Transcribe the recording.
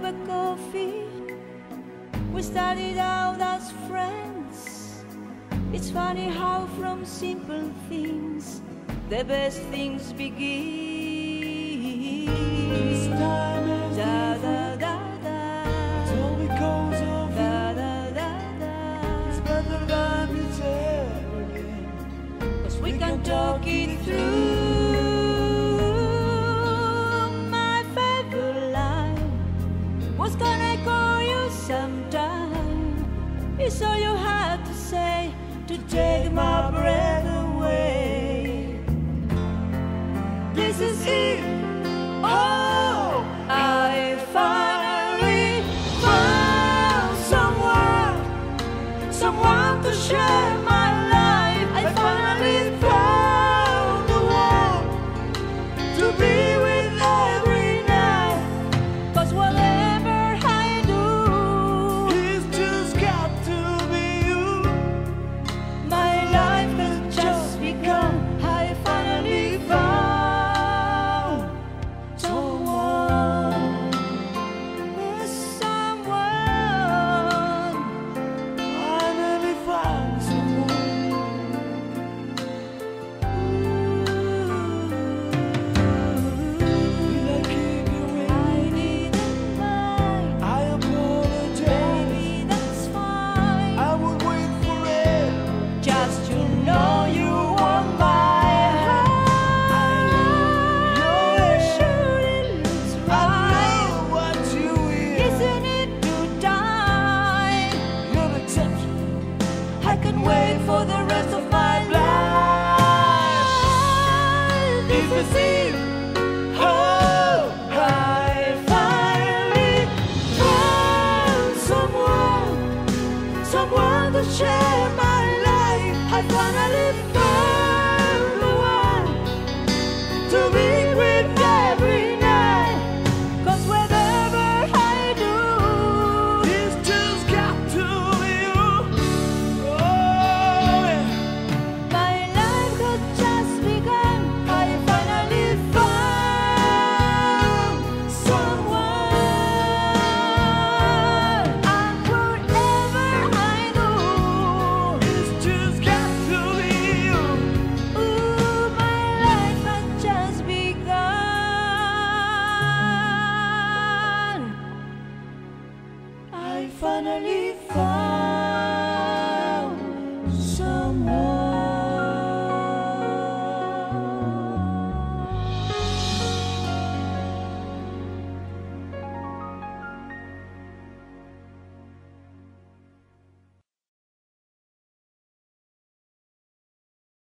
cup of coffee. We started out as friends. It's funny how from simple things the best things begin. This time is Da different. da da da. It's all because of you. Da da da da. It's better than it's ever been. 'Cause we can talk it through. My favorite line was gonna call you sometime. It's all you had to say to take my breath away. This is it. Oh.